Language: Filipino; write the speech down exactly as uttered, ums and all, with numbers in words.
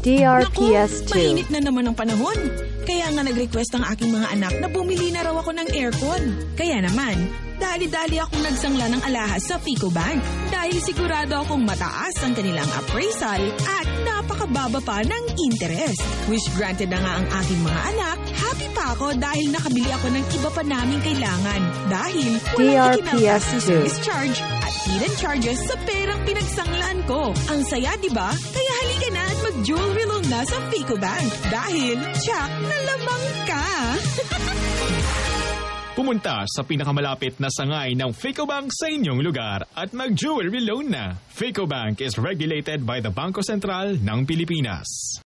D R P S Naku, two. mainit na naman ang panahon. Kaya nga nag-request ang aking mga anak na bumili na raw ako ng aircon. Kaya naman, dali-dali akong nagsangla ng alahas sa FICOBank dahil sigurado akong mataas ang kanilang appraisal at napakababa pa ng interest. Wish granted na nga ang aking mga anak. Happy pa ako dahil nakabili ako ng iba pa naming kailangan dahil D R walang P S ikinaltas na two. service charge at hidden charges sa perang pinagsanglaan ko. Ang saya, di ba? Kaya halika na at mag-jewelry loan na sa FICOBank dahil tsak na lamang ka. Pumunta sa pinakamalapit na sangay ng FICOBank sa inyong lugar at mag-jewelry loan na. FICOBank is regulated by the Bangko Sentral ng Pilipinas.